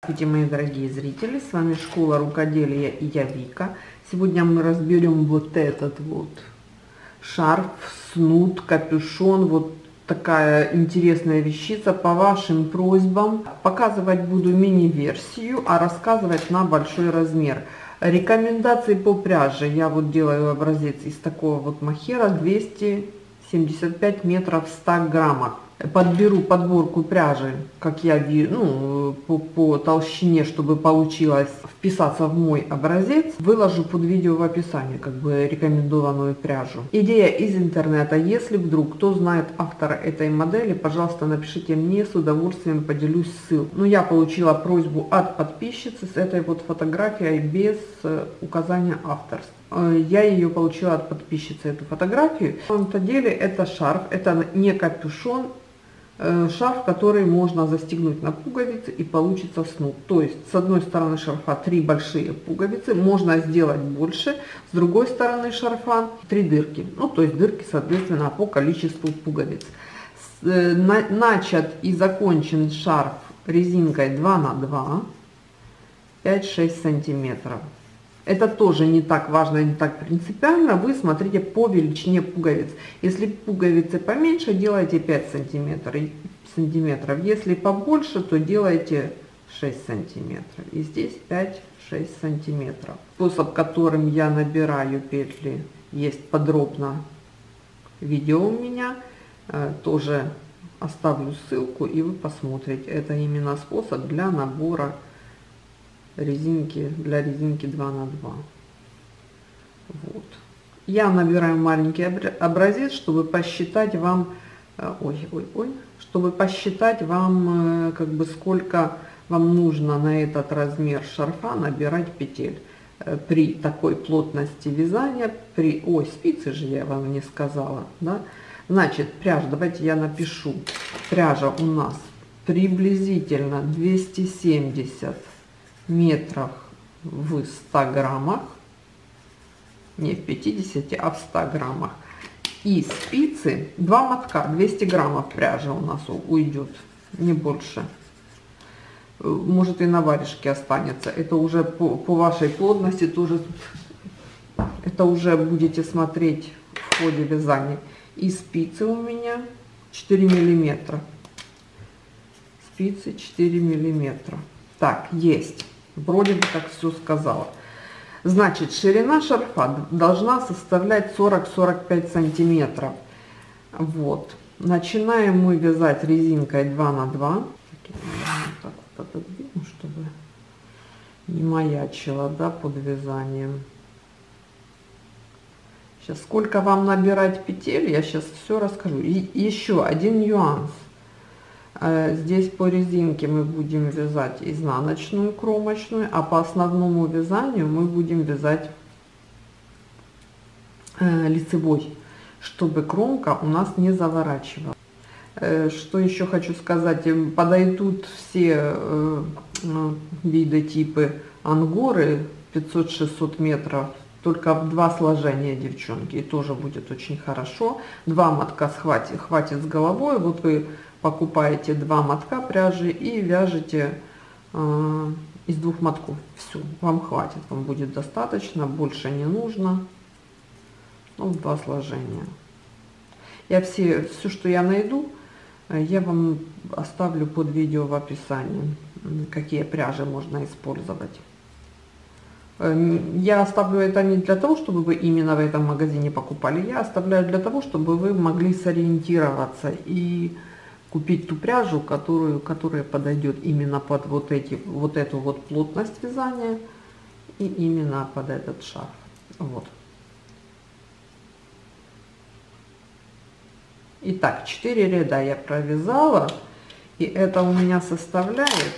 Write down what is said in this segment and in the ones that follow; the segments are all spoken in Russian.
Здравствуйте, мои дорогие зрители, с вами Школа рукоделия и я Вика. Сегодня мы разберем вот этот вот шарф, снуд, капюшон, вот такая интересная вещица по вашим просьбам. Показывать буду мини-версию, а рассказывать на большой размер. Рекомендации по пряже: я вот делаю образец из такого вот мохера 275 метров в 100 граммах. Подберу подборку пряжи, как я вижу, по толщине, чтобы получилось вписаться в мой образец. Выложу под видео в описании как бы рекомендованную пряжу. Идея из интернета. Если вдруг кто знает автора этой модели, пожалуйста, напишите мне, с удовольствием поделюсь ссылкой. Но я получила просьбу от подписчицы с этой вот фотографией без указания авторства. Я ее получила от подписчицы, эту фотографию. На самом-то деле это шарф, это не капюшон, шарф, который можно застегнуть на пуговицы и получится снуд. То есть с одной стороны шарфа 3 большие пуговицы, можно сделать больше, с другой стороны шарфа 3 дырки. Ну, то есть дырки, соответственно, по количеству пуговиц. Начат и закончен шарф резинкой 2 на 2, 5-6 сантиметров. Это тоже не так важно, не так принципиально. Вы смотрите по величине пуговиц. Если пуговицы поменьше, делайте 5 сантиметров. Если побольше, то делайте 6 сантиметров. И здесь 5-6 сантиметров. Способ, которым я набираю петли, есть подробно видео у меня. Тоже оставлю ссылку, и вы посмотрите. Это именно способ для набора резинки, для резинки 2 на 2. Вот. Я набираю маленький образец, чтобы посчитать вам, чтобы посчитать вам, как бы, сколько вам нужно на этот размер шарфа набирать петель. При такой плотности вязания, спицы же я вам не сказала, да? Значит, пряжа, давайте я напишу. Пряжа у нас приблизительно 270 метров в 100 граммах, не в 50, а в 100 граммах. И спицы 2 мотка, 200 граммов пряжи у нас уйдет, не больше. Может и на варежке останется. Это уже по вашей плотности, тоже это уже будете смотреть в ходе вязания. И спицы у меня 4 миллиметра. Спицы 4 миллиметра. Так, есть. Вроде бы как все сказала. Значит, ширина шарфа должна составлять 40-45 сантиметров. Вот. Начинаем мы вязать резинкой 2 на 2. Так вот отодвину, чтобы не маячила, да, под вязанием. Сейчас, сколько вам набирать петель, я сейчас все расскажу. И еще один нюанс. Здесь по резинке мы будем вязать изнаночную кромочную, а по основному вязанию мы будем вязать лицевой, чтобы кромка у нас не заворачивала. Что еще хочу сказать, подойдут все виды типы ангоры 500-600 метров, только в 2 сложения, девчонки, и тоже будет очень хорошо. 2 мотка хватит с головой. Вот вы покупаете 2 мотка пряжи и вяжете из 2 мотков. Все, вам хватит, вам будет достаточно, больше не нужно. Ну, 2 сложения. Я все, что я найду, я вам оставлю под видео в описании, какие пряжи можно использовать. Я оставлю это не для того, чтобы вы именно в этом магазине покупали. Я оставляю для того, чтобы вы могли сориентироваться и купить ту пряжу, которая подойдет именно под вот эту вот плотность вязания и именно под этот шарф. Вот. Итак, 4 ряда я провязала, и это у меня составляет,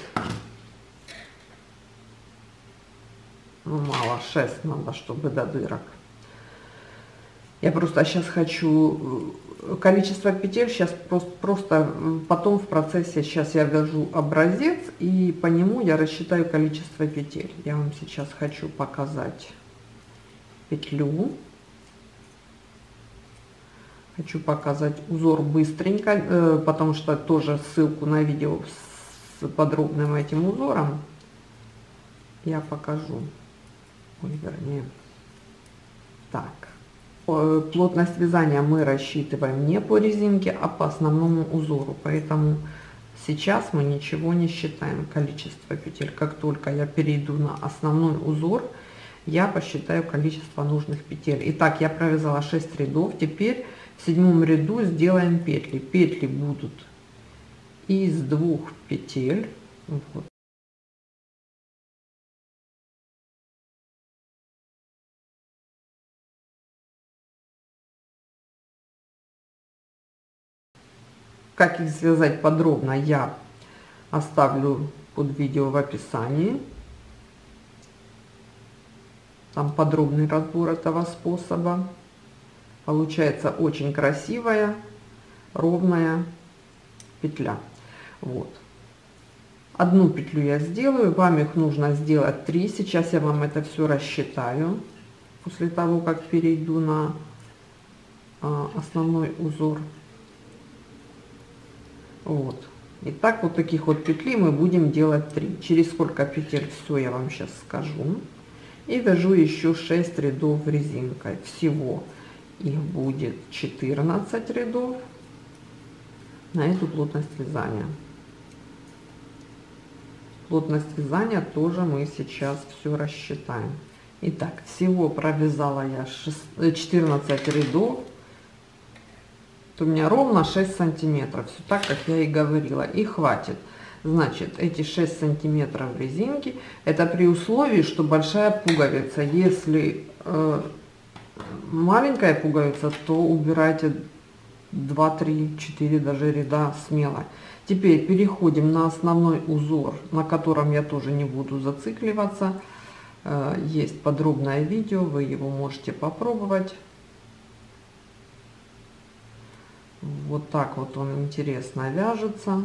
ну, мало, 6 надо, чтобы до дырок. Я просто сейчас хочу количество петель, сейчас просто потом в процессе, сейчас я вяжу образец, и по нему я рассчитаю количество петель. Я вам сейчас хочу показать петлю. Хочу показать узор быстренько, потому что тоже ссылку на видео с подробным этим узором я покажу. Ой, вернее. Так. Плотность вязания мы рассчитываем не по резинке, а по основному узору. Поэтому сейчас мы ничего не считаем количество петель. Как только я перейду на основной узор, я посчитаю количество нужных петель. Итак, я провязала 6 рядов. Теперь в 7 ряду сделаем петли. Петли будут из 2 петель. Вот. Как их связать подробно, я оставлю под видео в описании. Там подробный разбор этого способа. Получается очень красивая, ровная петля. Вот. Одну петлю я сделаю, вам их нужно сделать 3. Сейчас я вам это все рассчитаю, после того, как перейду на основной узор. Вот. Итак, вот таких вот петли мы будем делать 3. Через сколько петель, все я вам сейчас скажу. И вяжу еще 6 рядов резинкой. Всего их будет 14 рядов на эту плотность вязания. Плотность вязания тоже мы сейчас все рассчитаем. Итак, всего провязала я 14 рядов. У меня ровно 6 сантиметров, все так, как я и говорила, и хватит. Значит, эти 6 сантиметров резинки, это при условии, что большая пуговица. Если маленькая пуговица, то убирайте 2, 3, 4 даже ряда смело. Теперь переходим на основной узор, на котором я тоже не буду зацикливаться. Есть подробное видео, вы его можете попробовать. Вот так вот он интересно вяжется.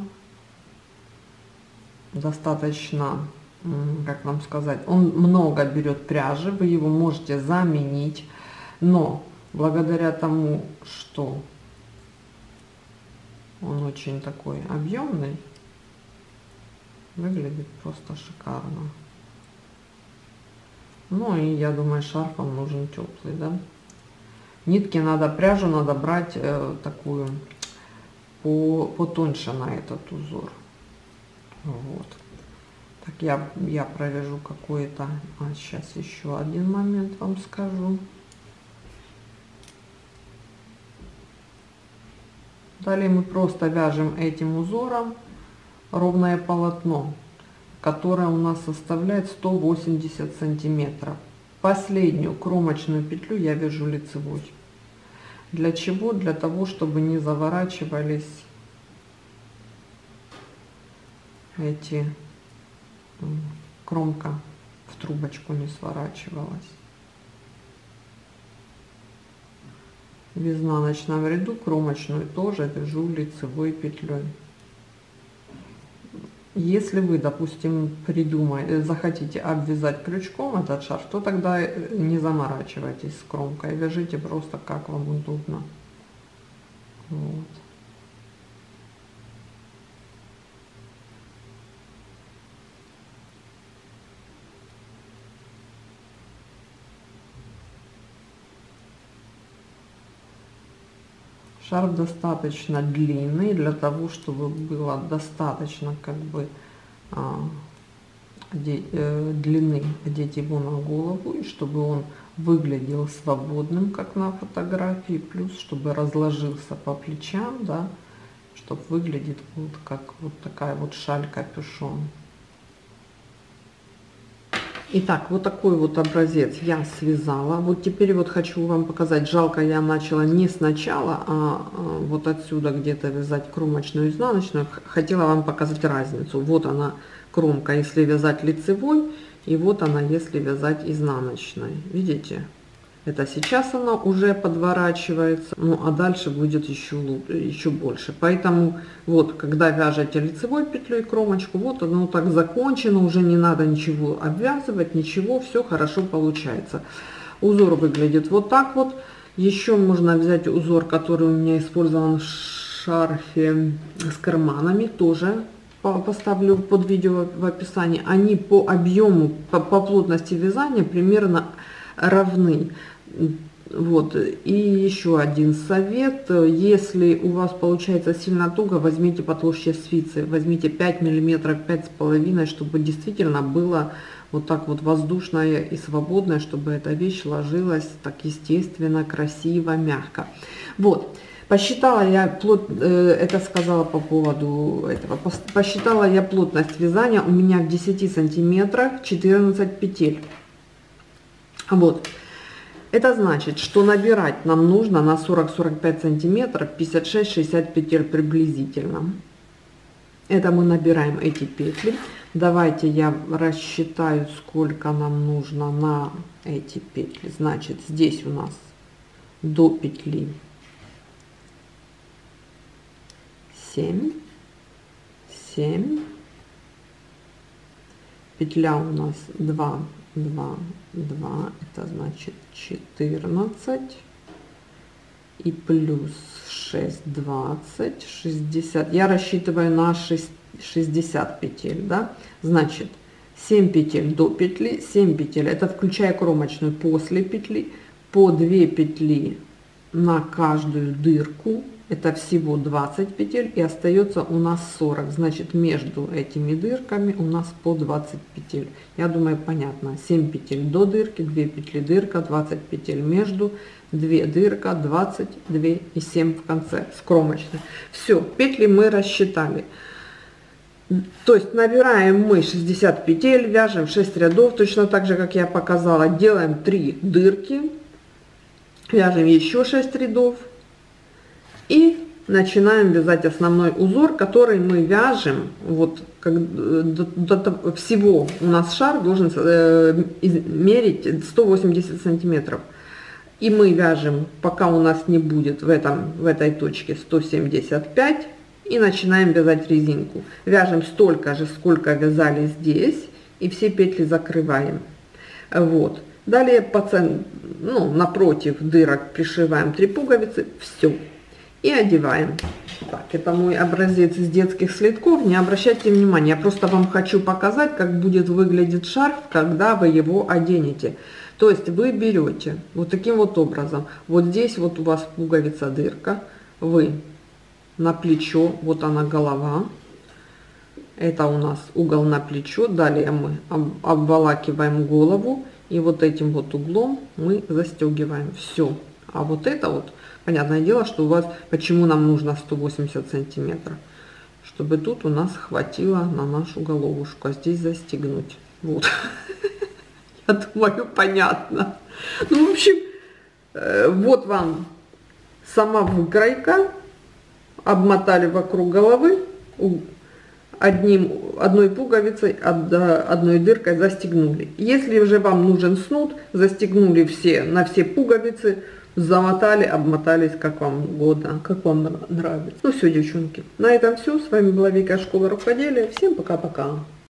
Достаточно, как вам сказать, он много берет пряжи, вы его можете заменить, но благодаря тому, что он очень такой объемный, выглядит просто шикарно. Ну и я думаю, шарф вам нужен теплый, да? Нитки надо, пряжу надо брать такую потоньше на этот узор. Вот. Так, я провяжу какой-то, сейчас еще один момент вам скажу. Далее мы просто вяжем этим узором ровное полотно, которое у нас составляет 180 сантиметров. Последнюю кромочную петлю я вяжу лицевой. Для чего? Для того, чтобы не заворачивались эти, кромка в трубочку не сворачивалась. В изнаночном ряду кромочную тоже вяжу лицевой петлей. Если вы, допустим, захотите обвязать крючком этот шарф, то тогда не заморачивайтесь с кромкой, вяжите просто как вам удобно. Вот. Шарф достаточно длинный для того, чтобы было достаточно как бы длины одеть его на голову, и чтобы он выглядел свободным, как на фотографии, плюс чтобы разложился по плечам, да, чтобы выглядит вот как вот такая вот шаль-капюшон. Итак, вот такой вот образец я связала. Вот теперь вот хочу вам показать. Жалко, я начала не сначала, а вот отсюда где-то вязать кромочную, изнаночную. Хотела вам показать разницу. Вот она кромка, если вязать лицевой, и вот она, если вязать изнаночной. Видите? Это сейчас она уже подворачивается, ну а дальше будет еще больше. Поэтому вот, когда вяжете лицевой петлей кромочку, вот оно так закончено, уже не надо ничего обвязывать, ничего, все хорошо получается. Узор выглядит вот так вот. Еще можно взять узор, который у меня использован в шарфе с карманами, тоже поставлю под видео в описании, они по объему, по плотности вязания примерно равны. Вот. И еще один совет: если у вас получается сильно туго, возьмите потолще спицы, возьмите 5 миллиметров, 5,5, чтобы действительно было вот так вот воздушное и свободное, чтобы эта вещь ложилась так естественно, красиво, мягко. Вот. Посчитала я это сказала по поводу этого, посчитала я плотность вязания, у меня в 10 сантиметрах 14 петель. Вот. Это значит, что набирать нам нужно на 40-45 сантиметров 56-60 петель приблизительно. Это мы набираем эти петли. Давайте я рассчитаю, сколько нам нужно на эти петли. Значит, здесь у нас до петли 7, петля у нас 2, 2, 2, это значит 14, и плюс 6, 20, 60. Я рассчитываю на 60 петель, да, значит 7 петель до петли, 7 петель, это включая кромочную после петли, по 2 петли на каждую дырку. Это всего 20 петель, и остается у нас 40. Значит, между этими дырками у нас по 20 петель. Я думаю, понятно. 7 петель до дырки, 2 петли дырка, 20 петель между, 2 дырка, 20, 2 и 7 в конце с кромочной. Все, петли мы рассчитали. То есть набираем мы 60 петель, вяжем 6 рядов, точно так же, как я показала. Делаем 3 дырки, вяжем еще 6 рядов. И начинаем вязать основной узор, который мы вяжем. Вот до всего у нас шар должен мерить 180 сантиметров. И мы вяжем, пока у нас не будет в этой точке 175, и начинаем вязать резинку. Вяжем столько же, сколько вязали здесь, и все петли закрываем. Вот. Далее напротив дырок пришиваем 3 пуговицы. Все. И одеваем. Так, это мой образец из детских слитков. Не обращайте внимания, я просто вам хочу показать, как будет выглядеть шарф, когда вы его оденете. То есть вы берете вот таким вот образом. Вот здесь вот у вас пуговица дырка. Вы на плечо, вот она голова. Это у нас угол на плечо. Далее мы обволакиваем голову. И вот этим вот углом мы застегиваем. Все. А вот это вот, понятное дело, что у вас, почему нам нужно 180 сантиметров, чтобы тут у нас хватило на нашу головушку, а здесь застегнуть. Вот. Я думаю, понятно. Ну, в общем, вот вам сама выкройка. Обмотали вокруг головы, одной пуговицей, одной дыркой застегнули. Если же вам нужен снуд, застегнули на все пуговицы, замотали, обмотались, как вам угодно, как вам нравится. Ну все, девчонки, на этом все. С вами была Вика, школа рукоделия. Всем пока-пока.